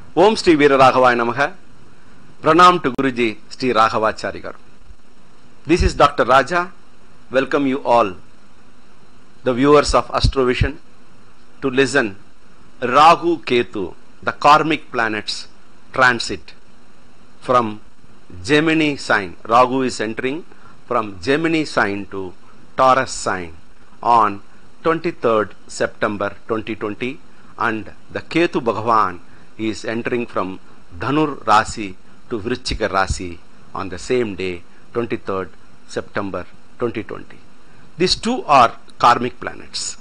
Om Sri Veera Raghavaya Namaha. Pranam to Guruji Sri Raghavachari Garu. This is Dr. Raja. Welcome you all, the viewers of Astrovision, to listen Rahu Ketu, the karmic planets transit from Gemini sign. Rahu is entering from Gemini sign to Taurus sign on 23rd September 2020, and the Ketu Bhagavan is entering from Dhanur Rasi to Vrichchika Rasi on the same day, 23rd September 2020. These two are karmic planets.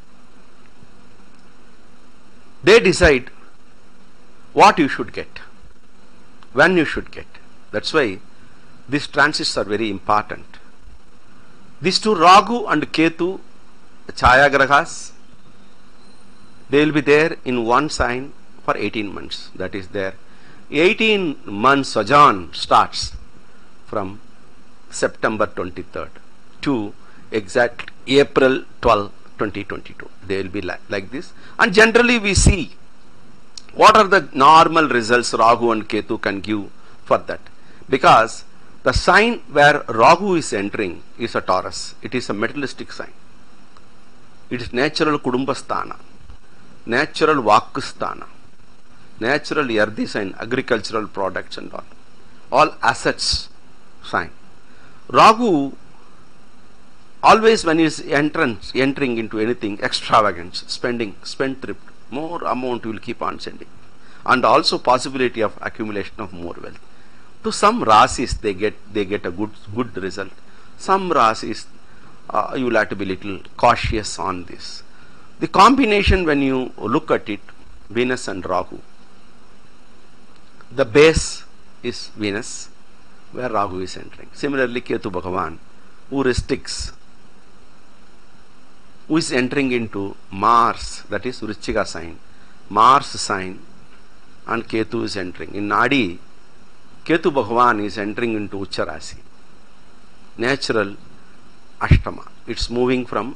They decide what you should get, when you should get. That's why these transits are very important. These two, Rahu and Ketu, Chaya Grahas, they will be there in one sign for 18 months. That is their 18 months sojourn starts from September 23rd to exact April 12, 2022. They will be like this. And generally we see what are the normal results Rahu and Ketu can give for that. Because the sign where Rahu is entering is a Taurus. It is a materialistic sign. It is natural Kudumbasthana, natural Vakusthana, natural Earthy sign, agricultural products and all assets sign. Rahu, always when he is entering into anything extravagant, spendthrift, more amount will keep on sending, and also possibility of accumulation of more wealth. To some rasis they get a good result. Some rasis you will have to be little cautious on this. The combination, when you look at it, Venus and Rahu, the base is Venus where Rahu is entering. Similarly, Ketu Bhagavan, who restricts, who is entering into Mars, that is Vrichchika sign, Mars sign, and Ketu is entering. In Nadi, Ketu Bhagavan is entering into Ucha Rasi, natural Ashtama. It's moving from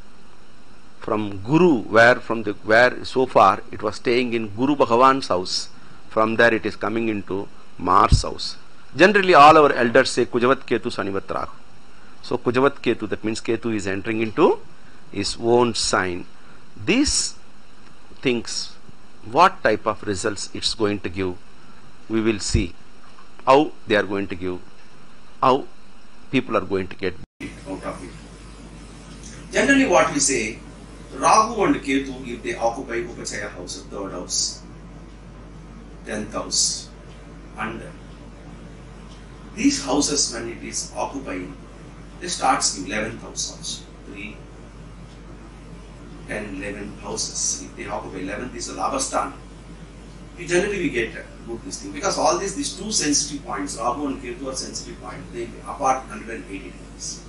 Guru, where so far it was staying in Guru Bhagavan's house. From there it is coming into Mars house. Generally all our elders say Kujavat Ketu Sanivat Rahu. So Kujavat Ketu, that means Ketu is entering into his own sign. These things, what type of results it's going to give, we will see. How they are going to give, how people are going to get out of it. Generally what we say, Rahu and Ketu, if they occupy Upachaya house, third house, 10th house, and these houses, when it is occupying, they starts in 11th house also. 3, 10, 11 houses. If they occupy 11th is a Labhasthan. Generally we get good this thing, because all these two sensitive points, Rahu and Ketu are sensitive points, they apart 180 degrees.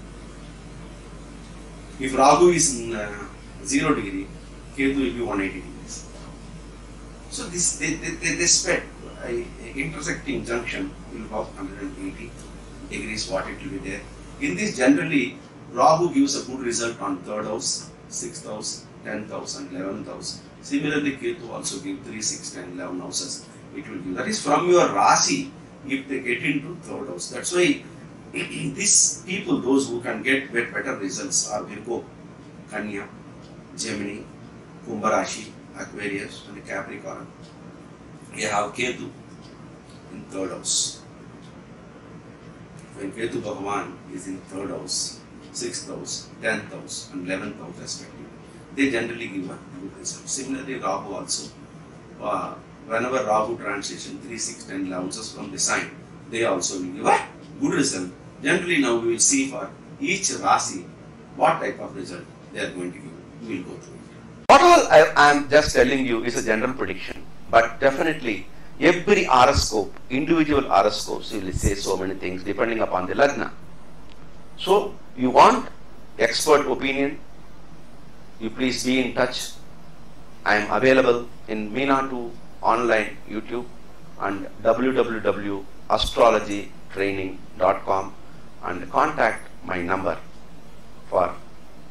If Rahu is in 0 degree, Ketu will be 180 degrees. So this they spread, intersecting junction will have 180 degrees, what it will be there. In this, generally Rahu gives a good result on 3rd house, 6th house, 10th house and 11th house. Similarly, Ketu also give 3, 6, 10, 11 houses. It will give. That is from your Rasi, if they get into 3rd house. That's why these people, those who can get better results, are Virgo, Kanya, Gemini, Kumbha Rashi, Aquarius and Capricorn. You have Ketu in 3rd house. When Ketu Bhagavan is in 3rd house, 6th house, 10th house and 11th house respectively, they generally give a good result. Similarly, Rahu also. Whenever Rahu transition 3, 6, 10 houses from the sign, they also will give a good result. Generally, now we will see for each Rasi what type of result they are going to give. We will go through it. What all I am just telling you is a general prediction, but definitely every horoscope, individual horoscopes, will say so many things depending upon the Lagna. So, you want expert opinion, you please be in touch. I am available in Meena2 online YouTube and www.astrologytraining.com, and contact my number for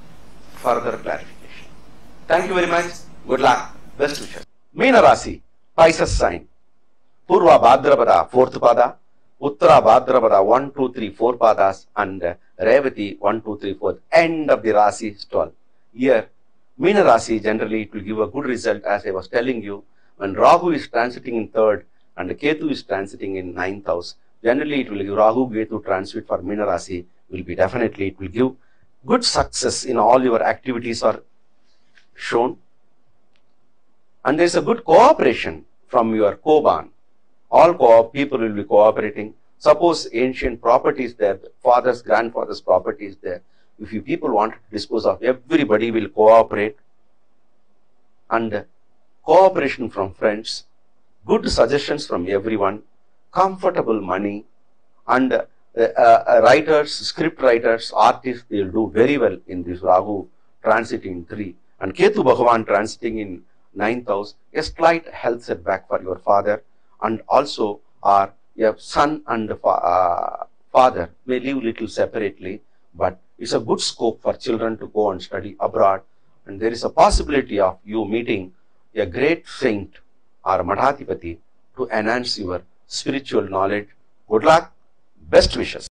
further clarification. Thank you very much. Good luck. Best wishes. Meena Rasi. Pisces sign. Purva Bhadrapada, fourth pada. Uttara Bhadrapada, 1, 2, 3, 4 padas, and Revati, 1, 2, 3, 4. End of the Rasi is 12. Here, Meena Rasi, generally it will give a good result, as I was telling you. When Rahu is transiting in 3rd and Ketu is transiting in 9th house, generally it will give Rahu Ketu transit for Meena Rasi will be definitely, it will give good success in all your activities are shown. And there is a good cooperation from your Koban. All people will be cooperating. Suppose ancient property is there, father's, grandfather's property is there. If you people want to dispose of, everybody will cooperate. And cooperation from friends, good suggestions from everyone, comfortable money, and writers, script writers, artists, they will do very well in this Rahu transiting in 3. And Ketu Bhagavan transiting in 9th house, a slight health setback for your father, and also your son and father may live little separately, but it's a good scope for children to go and study abroad, and there is a possibility of you meeting a great saint or Madhatipati to enhance your spiritual knowledge. Good luck, best wishes.